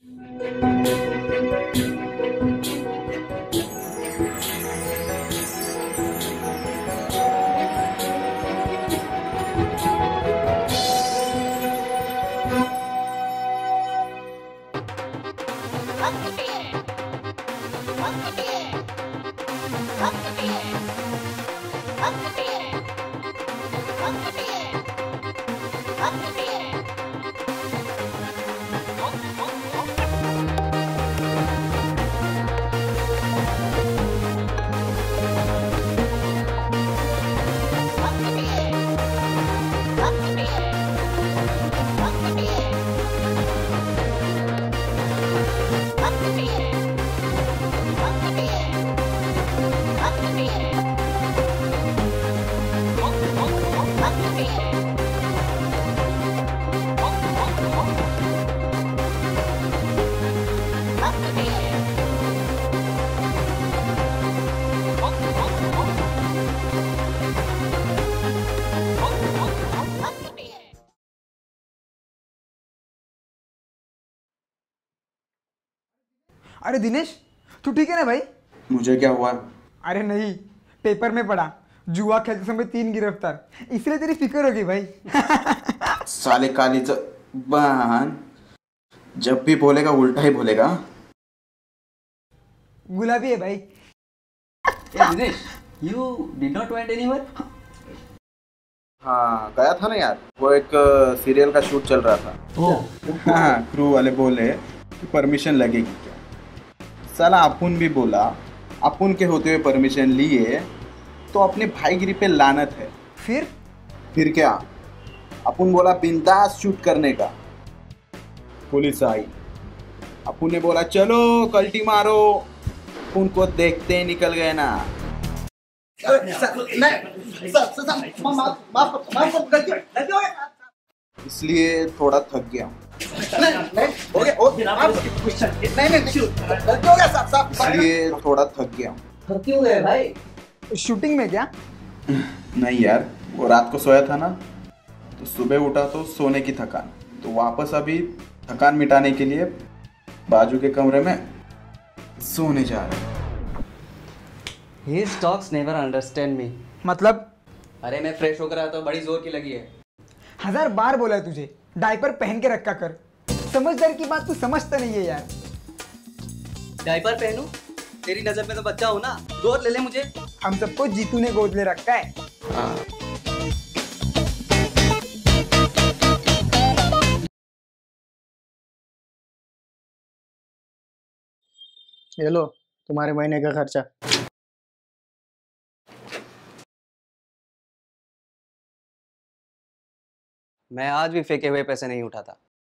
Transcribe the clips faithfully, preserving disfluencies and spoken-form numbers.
अरे दिनेश, तू ठीक है ना भाई? मुझे क्या हुआ? अरे नहीं, पेपर में पढ़ा जुआ खेलते समय तीन गिरफ्तार, इसलिए तेरी फिक्र होगी भाई। साले काली बहन, जब भी बोलेगा उल्टा ही बोलेगा। गुलाबी है भाई। Hey Dinesh, you did not went anywhere? हाँ गया था ना यार, वो एक सीरियल का शूट चल रहा था। ओह। हाँ, क्रू वाले बोले कि परमिशन लगेगी क्या। साला अपुन भी बोला, अपुन के होते हुए परमिशन लिए तो अपने भाईगिरी पे लानत है। फिर फिर क्या, अपुन बोला बिंदास शूट करने का। पुलिस आई, अपुन ने बोला चलो कल्टी मारो, अपुन को देखते ही निकल गए ना। इसलिए थोड़ा थक गया। इसलिए थोड़ा थक गया। थक क्यों गए भाई? शूटिंग में क्या? नहीं यार, वो रात को सोया था ना, तो सुबह उठा तो सोने की थकान, तो वापस अभी थकान मिटाने के लिए बाजू के कमरे में सोने जा रहे हैं। His dogs never understand me. मतलब? अरे मैं फ्रेश होकर आया तो बड़ी जोर की लगी है। हजार बार बोला है तुझे, डायपर पहन के रखा कर। समझदार की बात तू समझता नहीं है यार। डायपर पहनूं? तेरी नजर में तो बच्चा हूं ना, गोद ले ले मुझे। हम सबको जीतू ने गोद ले रखा है। हाँ। ये लो तुम्हारे महीने का खर्चा। मैं आज भी फेंके हुए पैसे नहीं उठाता।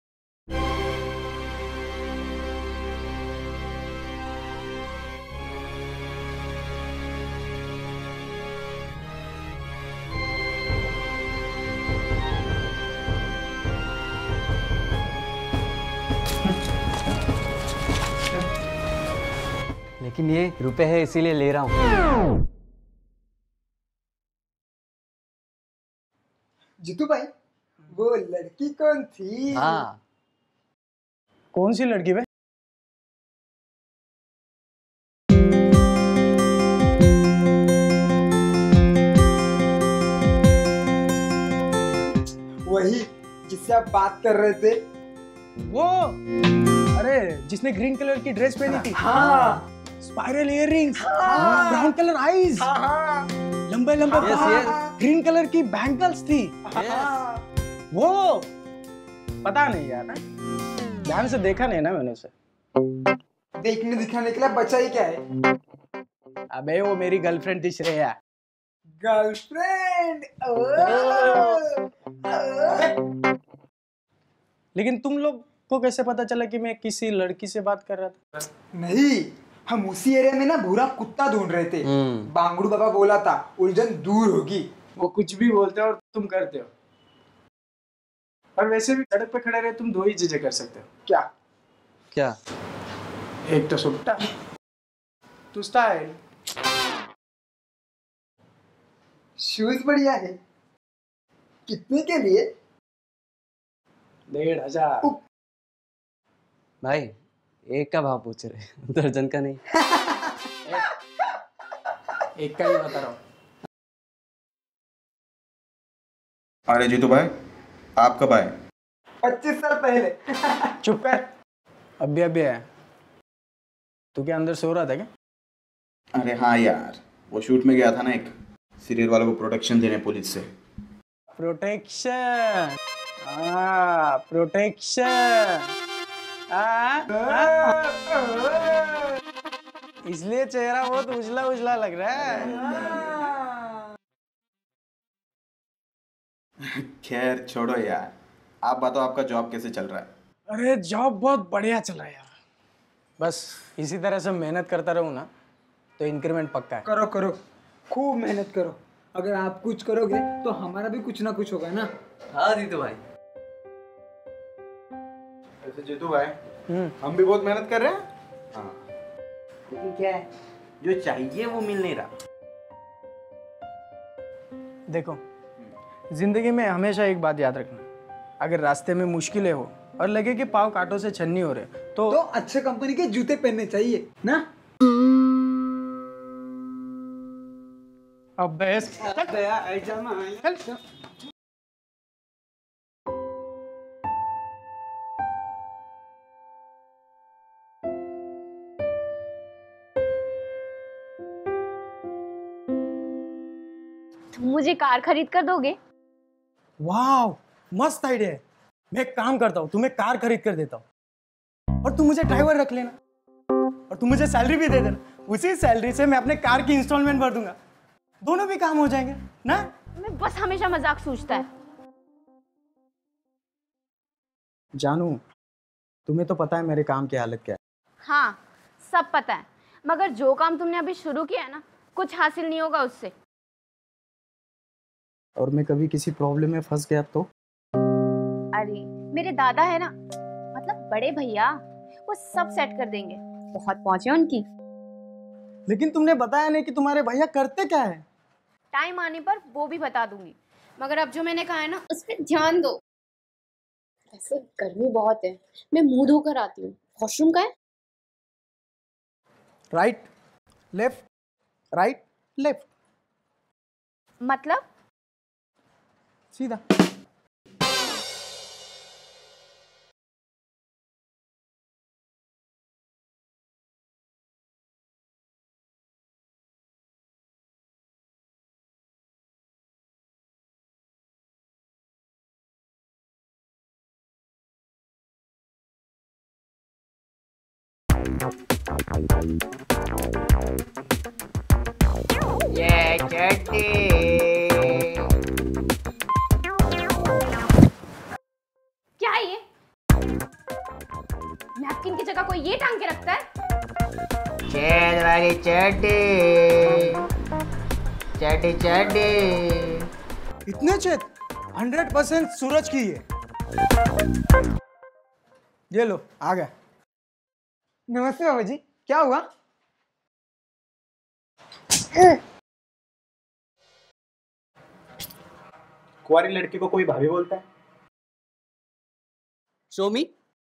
लेकिन ये रुपए है इसीलिए ले रहा हूँ। जीतू भाई, वो लड़की कौन थी? हाँ। कौन सी लड़की बे? वही जिससे आप बात कर रहे थे। वो अरे जिसने ग्रीन कलर की ड्रेस पहनी थी। हाँ। Spiral earrings, brown colour eyes, हाँ। लंबे लंबे Yes, बाल, yes. ग्रीन कलर की बैंगल्स थी। हाँ। वो पता नहीं यार, ध्यान से देखा नहीं ना मैंने उसे। देखने दिखाने के लिए बचा ही क्या है? अबे वो मेरी गर्लफ्रेंड थी श्रेया। गर्लफ्रेंड? लेकिन तुम लोग को कैसे पता चला कि मैं किसी लड़की से बात कर रहा था? नहीं, हम उसी एरिया में ना बुरा कुत्ता ढूंढ रहे थे। बांगड़ू बाबा बोला था उलझन दूर होगी। वो कुछ भी बोलते हो और तुम करते हो। और वैसे भी सड़क पे खड़े रहे तुम दो ही चीजें कर सकते हो। क्या क्या? एक तो सुट्टा, तू स्टाइल। शूज बढ़िया है। कितने के लिए? डेढ़ हजार। भाई एक का भाव पूछ रहे, दर्जन का नहीं। एक का ही बता रहा हूँ। अरे जीतू भाई, आप कब आए? पच्चीस साल पहले। चुप कर, अभी अभी आया। तू क्या अंदर सो रहा था क्या? अरे हाँ यार, वो शूट में गया था ना, एक सीरियल वालों को प्रोटेक्शन देने पुलिस से। प्रोटेक्शन, हाँ प्रोटेक्शन, हाँ इसलिए चेहरा बहुत उजला उजला लग रहा है। खैर छोड़ो यार, आप बताओ आपका जॉब कैसे चल रहा है? अरे जॉब बहुत बढ़िया चल रहा है यार। बस इसी तरह से मेहनत करता रहूँ ना तो इंक्रीमेंट पक्का है। करो करो, खूब मेहनत करो। अगर आप कुछ करोगे तो हमारा भी कुछ ना कुछ होगा ना। हाँ जीतू भाई। ऐसे जीतू भाई, हम्म, हम भी बहुत मेहनत कर रहे हैं। हाँ, लेकिन क्या है, जो चाहिए वो मिल नहीं रहा। देखो जिंदगी में हमेशा एक बात याद रखना, अगर रास्ते में मुश्किलें हो और लगे कि पाँव कांटों से छन्नी हो रहे तो, तो अच्छे कंपनी के जूते पहनने चाहिए ना। अब बहस तुम मुझे कार खरीद कर दोगे? वाह मस्त आइडिया है। मैं एक काम करता हूँ, तुम्हें कार खरीद कर देता हूँ और तुम मुझे ड्राइवर रख लेना और तुम मुझे सैलरी भी दे देना। उसी सैलरी से मैं अपने कार की इंस्टॉलमेंट भर दूंगा, दोनों भी काम हो जाएंगे ना। मैं बस हमेशा मजाक सोचता है। जानू, तुम्हें तो पता है मेरे काम की हालत क्या है। हाँ सब पता है, मगर जो काम तुमने अभी शुरू किया है ना, कुछ हासिल नहीं होगा उससे। और मैं कभी किसी प्रॉब्लम में फंस गया तो? अरे मेरे दादा है ना, मतलब बड़े भैया, वो सब सेट कर देंगे। बहुत पहुंचे उनकी। लेकिन तुमने बताया नहीं कि तुम्हारे भैया करते क्या है। टाइम आने पर वो भी बता दूंगी, मगर अब जो मैंने कहा है ना उस पर ध्यान दो। वैसे गर्मी बहुत है, मैं मुंह धोकर आती हूँ। वॉशरूम का है? राइट लेफ्ट, राइट लेफ्ट, मतलब सीधा। ये चट्टी क्या है ये? नैपकिन की जगह कोई ये टांग के रखता है? चेल वाली चट्टी, चट्टी चट्टी। इतने चेत हंड्रेड परसेंट सूरज की है। ये लो आ गया। नमस्ते बाबा जी, क्या हुआ? कुंवारी लड़की को कोई भाभी बोलता है? शोमी।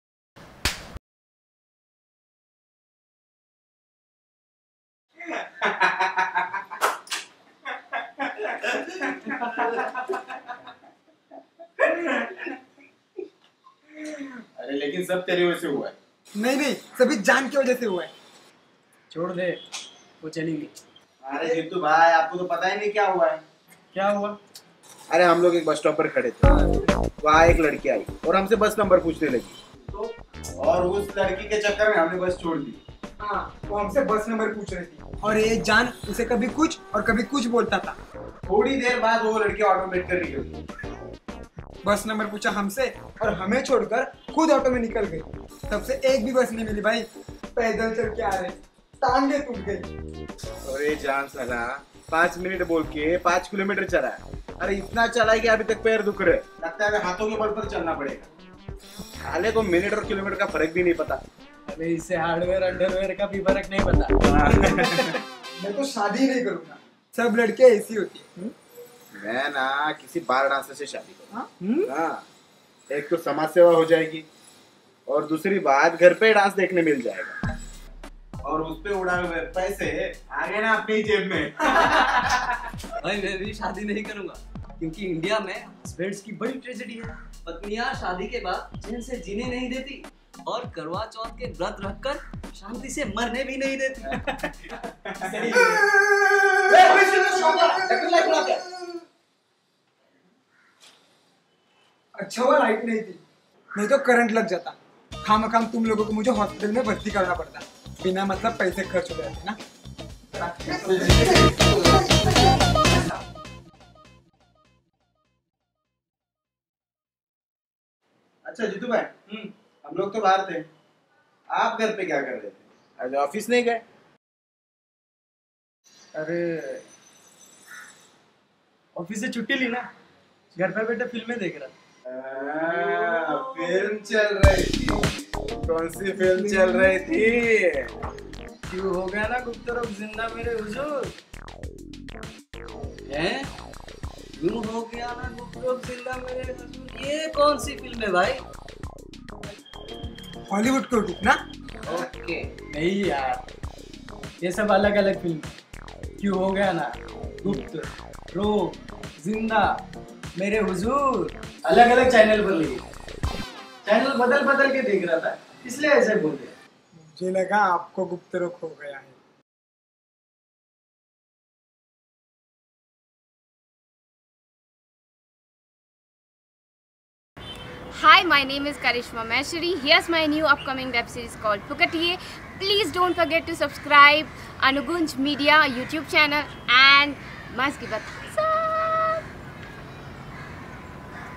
अरे लेकिन सब तेरी वजह से हुआ है। नहीं नहीं, सभी जान की वजह से हुआ है। छोड़ दे, वो चलेंगी। अरे जीतू भाई, आपको तो पता ही नहीं क्या हुआ है। क्या हुआ? अरे हम लोग एक बस स्टॉप पर खड़े थे, वहाँ एक लड़की आई और हमसे बस नंबर पूछने लगी, तो और उस लड़की के चक्कर में हमने बस छोड़ दी। हाँ, वो हमसे बस नंबर पूछ रही थी और ये जान उसे कभी कुछ और कभी कुछ बोलता था। थोड़ी देर बाद वो लड़की ऑटो में बैठ कर निकल गई। बस नंबर पूछा हमसे और हमें छोड़कर खुद ऑटो में निकल गई। तब से एक भी बस नहीं मिली भाई। पैदल चल के आ रहे, टांगे टूट गई। अरे जान साला, पाँच मिनट बोल के पाँच किलोमीटर चला है। अरे इतना चला है कि अभी तक पैर दुख रहे, लगता है हाथों के बल पर चलना पड़ेगा। हाले को मिनट और किलोमीटर का फर्क भी नहीं पता। अरे इससे हार्डवेयर अंडरवेयर का भी फर्क नहीं पता। मैं तो शादी नहीं करूंगा, सब लड़के ऐसी होती है। मैं ना किसी बार डांसर से शादी करूंगा। हाँ, एक तो समाज सेवा हो जाएगी और दूसरी बात घर पे डांस देखने मिल जाएगा और उस पे उड़ाए हुए पैसे आ गए ना अपनी जेब में। भाई मैं भी शादी नहीं करूंगा क्योंकि इंडिया में हस्बैंड्स की बड़ी ट्रेजेडी है। पत्नियां शादी के बाद चैन से जीने नहीं देती और करवा चौथ के व्रत रखकर शांति से मरने भी नहीं देती। अच्छा हुआ लाइट नहीं थी, नहीं तो करंट लग जाता। खाम खाम तुम लोगों को मुझे हॉस्पिटल में भर्ती करना पड़ता, बिना मतलब पैसे खर्च हो जाते ना। अच्छा जीतू भाई, हम लोग तो बाहर थे, आप घर पे क्या कर रहे थे? आज ऑफिस नहीं गए? अरे ऑफिस से छुट्टी ली ना, घर पे बैठे फिल्में देख रहा। आ, फिल्म चल रही थी। कौन सी फिल्म चल रही थी? क्यों हो गया ना गुप्तरों जिंदा मेरे हुजूर। हैं? क्यों हो गया ना गुप्तरों जिंदा मेरे हुजूर? ये कौन सी फिल्म है भाई? हॉलीवुड को ना? ओके। नहीं यार, ये सब अलग अलग फिल्म। क्यों हो गया ना, गुप्त, रोग, जिंदा, मेरे हुजूर, अलग अलग चैनल पर लगी। चैनल बदल बदल के देख रहा था, इसलिए ऐसे बोल दिया। मुझे लगा आपको गुप्त रोग हो गया है। Hi, my name is Karishma Maheshwari. Here's my new upcoming web series called Fokatiye. Please don't forget to subscribe Anugunj Media YouTube channel and Mas ki baat.